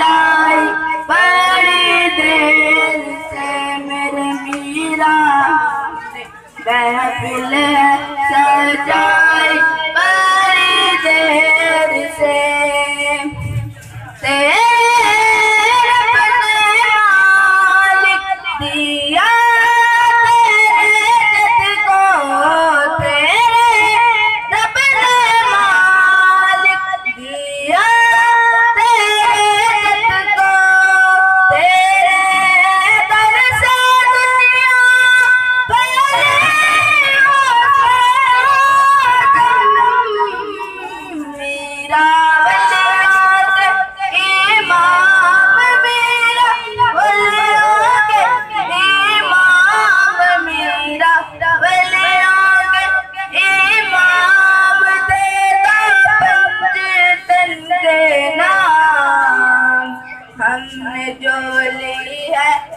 सजाई बड़ी देर से मेरे मीरा महफिल सजाई बड़ी देर से तेरे मालिक दिया तेरे को तेरे रब ने मालिक दिया तेरे को तेरे दर से दुनिया मेरा हमने जो ली है